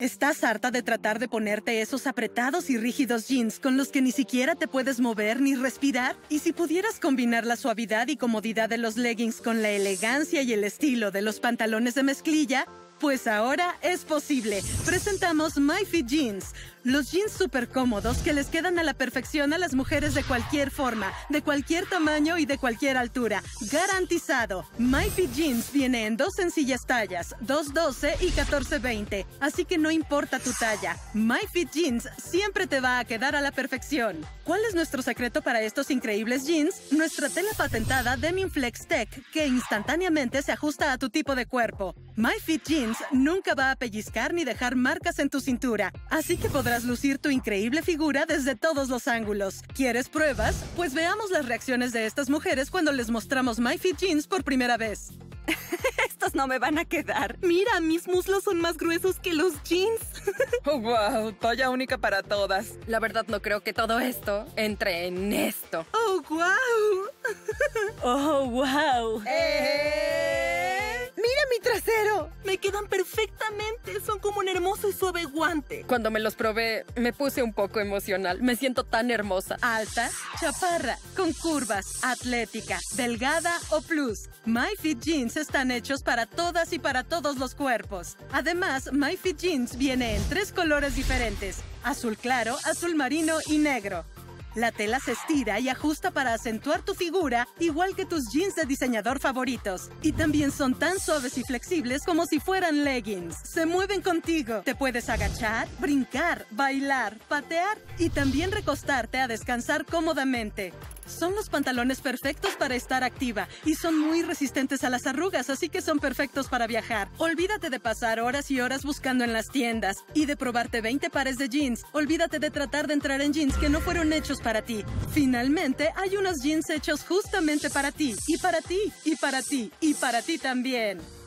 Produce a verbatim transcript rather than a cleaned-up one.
¿Estás harta de tratar de ponerte esos apretados y rígidos jeans con los que ni siquiera te puedes mover ni respirar? ¿Y si pudieras combinar la suavidad y comodidad de los leggings con la elegancia y el estilo de los pantalones de mezclilla? Pues ahora es posible. Presentamos MyFit Jeans. Los jeans súper cómodos que les quedan a la perfección a las mujeres de cualquier forma, de cualquier tamaño y de cualquier altura. ¡Garantizado! MyFit Jeans viene en dos sencillas tallas, dos doce y catorce veinte. Así que no importa tu talla, MyFit Jeans siempre te va a quedar a la perfección. ¿Cuál es nuestro secreto para estos increíbles jeans? Nuestra tela patentada Denim Flex Tech, que instantáneamente se ajusta a tu tipo de cuerpo. MyFit Jeans nunca va a pellizcar ni dejar marcas en tu cintura, así que podrás lucir tu increíble figura desde todos los ángulos. ¿Quieres pruebas? Pues veamos las reacciones de estas mujeres cuando les mostramos MyFit Jeans por primera vez. Estos no me van a quedar. Mira, mis muslos son más gruesos que los jeans. Oh, wow, talla única para todas. La verdad no creo que todo esto entre en esto. ¡Oh, wow! ¡Oh, wow! ¡Eh! ¡Mira mi trasero! Me quedan perfectamente. Son como un hermoso y suave guante. Cuando me los probé, me puse un poco emocional. Me siento tan hermosa. Alta, chaparra, con curvas, atlética, delgada o plus. MyFit Jeans están hechos para todas y para todos los cuerpos. Además, MyFit Jeans viene en tres colores diferentes: azul claro, azul marino y negro. La tela se estira y ajusta para acentuar tu figura, igual que tus jeans de diseñador favoritos. Y también son tan suaves y flexibles como si fueran leggings. Se mueven contigo. Te puedes agachar, brincar, bailar, patear y también recostarte a descansar cómodamente. Son los pantalones perfectos para estar activa y son muy resistentes a las arrugas, así que son perfectos para viajar. Olvídate de pasar horas y horas buscando en las tiendas y de probarte veinte pares de jeans. Olvídate de tratar de entrar en jeans que no fueron hechos para ti. Finalmente, hay unos jeans hechos justamente para ti, y para ti, y para ti, y para ti también.